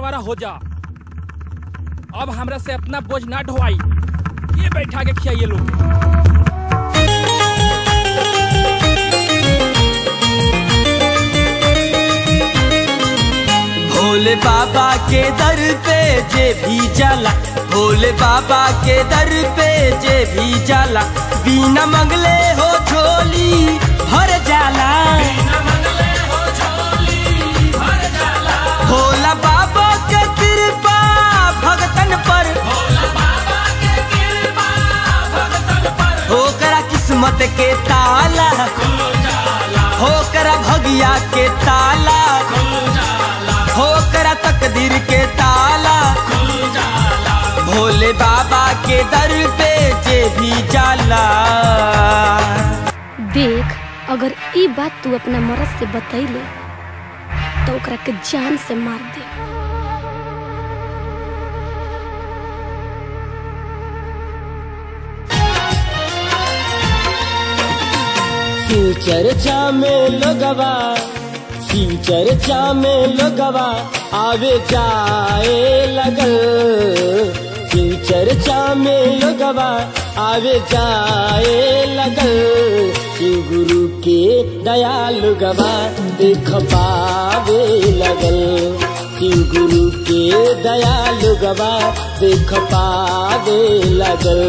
बंटवारा हो जा। अब हमरा से अपना बोझ ना ढोवाई, ये बैठा के खियाइए लोग। भोले बाबा के दर पे जे भी जाला, भोले बाबा के दर पे जे भी जाला, बिना मंगले हो झोली भर जाला। भोला बाबा के कृपा भगतन पर, होकरा किस्मत के ताला, होकरा भगिया के ताला, होकरा तकदीर के ताला। भोले बाबा के दर पे जे भी जाला। देख, अगर ई बात तू अपना मर्द से बतैले तो ओकरा के जान से मार दे। शिव चर्चा में लोगवा, शिव चर्चा में लोगवा आवे जाए लगल। शिव चर्चा में लोगवा आवे जाए लगल। शिव गुरु के दयालु गवा देख पावे लगल। शिव गुरु के दयालु गवा देख पावे लगल।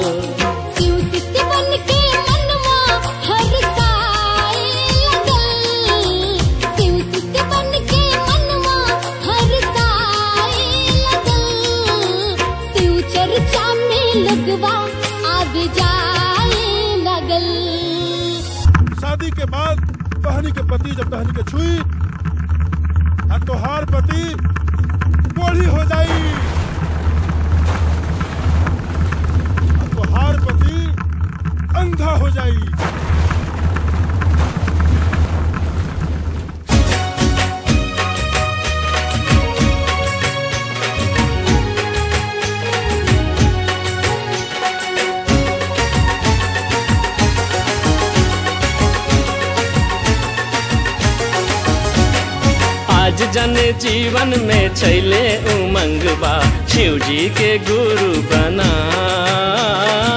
शादी के बाद बहनी के पति जब बहनी के छुई और तोहार पति कोढ़ी हो जाई, और तोहार पति अंधा हो जाई। आज जने जीवन में छैले उमंग बा, शिव जी के गुरु बना।